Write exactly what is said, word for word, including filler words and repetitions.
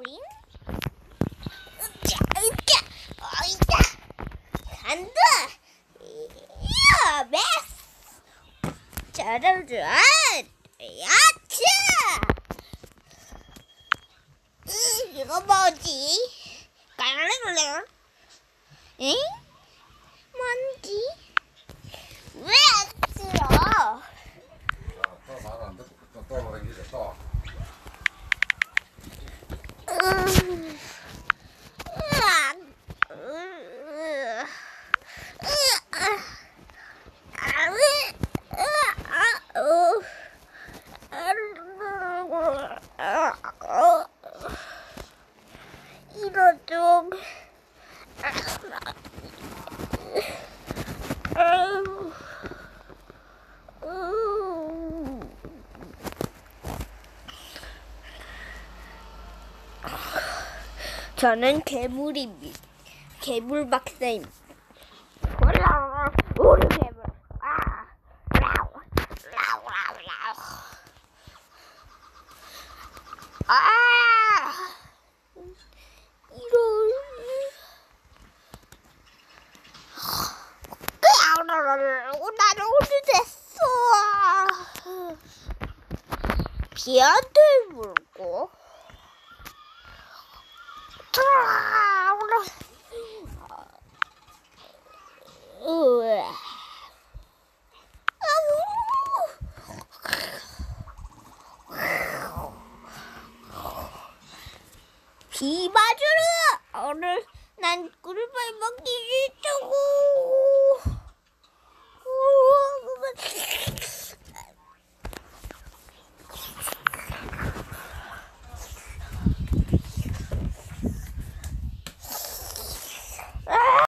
윙. 으쌰, 으쌰, 어이자. 간다. 이야, 메스. 잘하자. 야채. 으, 이거 뭐지? 깔랑깔랑. 응? 뭔지? 왜 안 들어? 또 말 안 듣고 또 떠오르기죠 또. 음, 으악, 으, 으악, 아으, 으악, 어, 아으, 이거 좀, 아으, 음. 저는 괴물입니다. 괴물 박사입니다. 우리 괴물. 아, 라우, 라우, 라우, 라우. 아, 이런. 나는 오래됐어. 비한테 물고. 비 맞으러 오늘 난 꿀벌 먹기 싫다고.